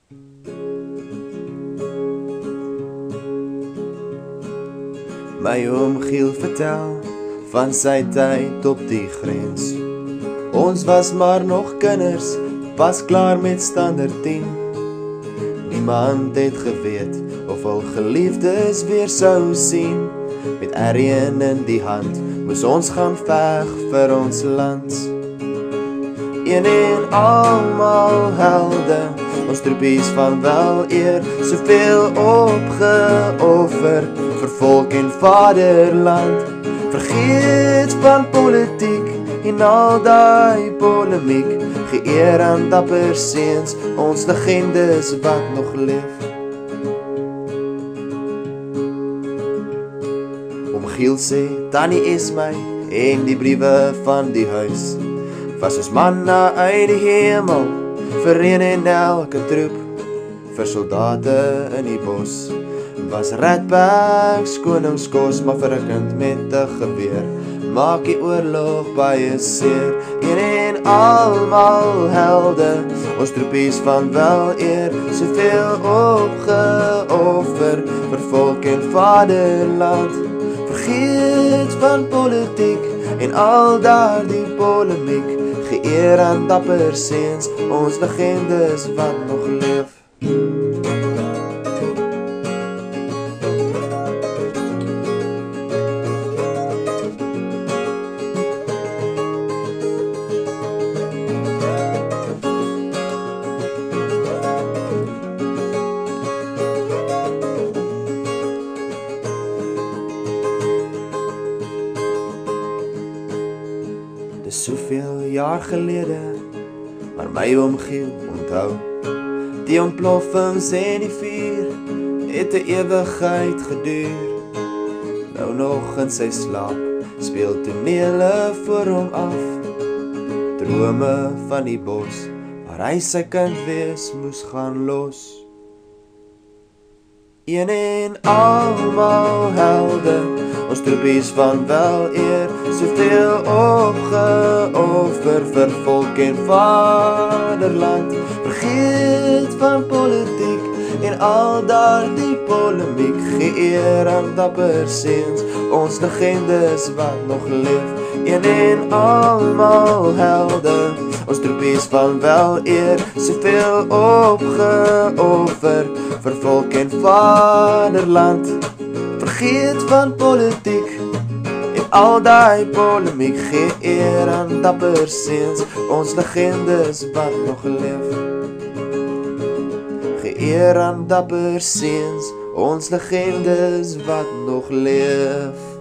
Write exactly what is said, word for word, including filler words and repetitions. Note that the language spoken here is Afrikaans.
My oom Giel vertel van sy tyd op die grens. Ons was maar nog kinders, pas klaar met standaard tien. Niemand het geweet of al geliefdes weer sou sien. Met R een in die hand moes ons gaan veg vir ons land. Een en almal helde, ons troepies van wel eer, soveel opgeoffer vir volk en vaderland. Vergeet van politiek en al daai polemiek, geëer aan dapper seuns, ons legendes wat nog leef. Oom Giel sê, Tannie Esmy en die briewe van die huis was ons manna uit die hemel, vir een en elke troep, vir soldate in die bos. Was redbacks koningskos, maar vir 'n kind met 'n geweer, maak die oorlog baie seer. Een en almal helde, ons troepies van wel eer, soveel opgeoffer vir volk en vaderland. Vergeet van politiek en al daardie polemiek, geëer aan dapper seuns, ons legendes wat nog leef. Dis soveel jaar gelede, maar my oom Giel onthou. Die ontploffings en die vuur het 'n ewigheid geduur. Nou nog in sy slaap speel tonele voor hom af, drome van die bos waar hy sy kind wees moes gaan los. Een en almal helde, ons troepies van wel eer, soveel opgeoffer vir volk en vaderland. Vergeet van politiek en al daardie polemiek, geëer aan dapper seuns, ons legendes wat nog leef. Een en almal helde, ons troepies van wel eer, soveel opgeoffer vir volk en vaderland. Vergeet van politiek en al daai polemiek, geëer aan dapper seuns, ons legendes wat nog leef. Geëer aan dapper seuns, ons legendes wat nog leef.